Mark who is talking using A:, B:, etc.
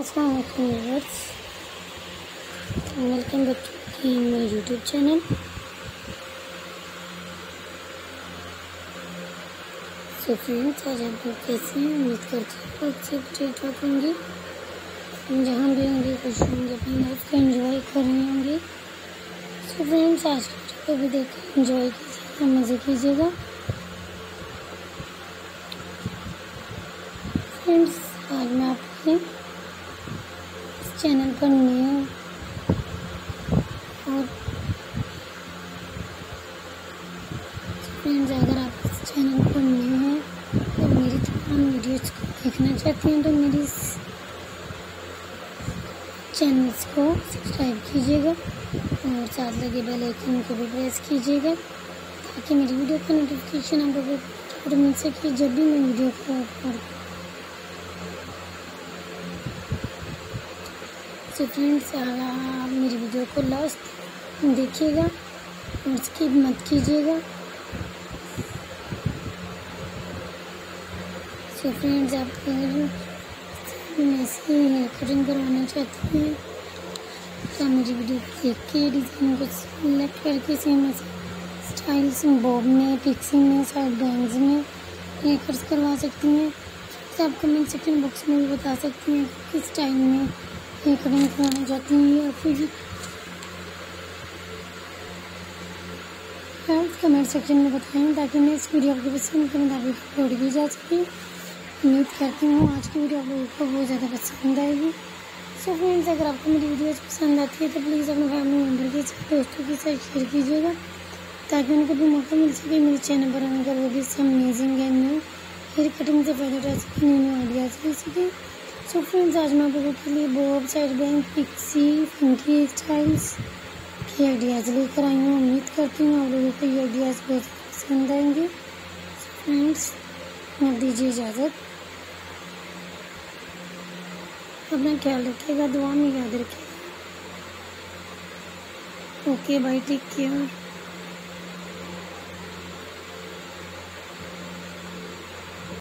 A: अस्सलाम वालेकुम viewers, welcome back to my YouTube channel. So friends, आज आप लोग कैसे हैं? उम्मीद करती हूँ आप सब ठीक ठाक होंगे, जहाँ भी होंगे खुश होंगे, अपनी लाइफ को एंजॉय कर रहे होंगे। सो फ्रेंड्स, आज को भी देखकर एंजॉय कीजिएगा, मज़े कीजिएगा। फ्रेंड्स, आज मैं आपके इस चैनल पर न्यू और फ्रेंड्स, अगर आप इस चैनल पर न्यू हैं और मेरी तमाम वीडियोज़ को देखना चाहते हैं तो मेरी चैनल्स को सब्सक्राइब कीजिएगा और साथ लगे बेल आइकन को भी प्रेस कीजिएगा ताकि मेरी वीडियो का नोटिफिकेशन आप लोगों को मिल सके जब भी मैं वीडियो को अपलोड करूँ। सो फ्रेंड्स, आप मेरी वीडियो को लास्ट देखिएगा और स्किप मत कीजिएगा। सो फ्रेंड्स, आप अगर ऐसे हेयर कटिंग करवाना चाहते हैं तो मेरी वीडियो को देख के डिज़ाइन को सिलेक्ट करके सेम स्टाइल्स बॉब में, पिक्सी में, साइड बैंग्स में हेयर कट्स करवा सकती हैं। तो आप कमेंट सेक्शन बॉक्स में भी बता सकती हैं किस स्टाइल में हेयर कटिंग करवाना चाहती हैं या फिर फ्रेंड्स कमेंट सेक्शन में बताएं ताकि मैं इस वीडियो आपके पसंद के मुताबिक अपलोड की जा सके। उम्मीद करती हूँ आज की वीडियो आप लोगों को बहुत ज़्यादा पसंद आएगी। सो फ्रेंड्स, अगर आपको मेरी वीडियोज़ पसंद आती है तो प्लीज़ अपने फैमिली मेम्बर के साथ, दोस्तों के साथ शेयर कीजिएगा ताकि उनको भी मौका मिल सके मेरे चैनल पर आकर वो भी amazing and new hair cutting से फ़ायदा उठा सके, न्यू आइडियाज़ ले सके। सो फ्रेंड्स, आज मैं आप लोगों के लिए bob, side bang, pixie, funky styles के आइडियाज़ लेकर आई हूँ। उम्मीद करती हूँ आप लोगों को ये आइडियाज़ बहुत पसंद आएंगे। फ्रेंड्स, आप दीजिए इजाज़त, अपना ख्याल रखिएगा, दुआ में याद रखिएगा। Okay bye, take care.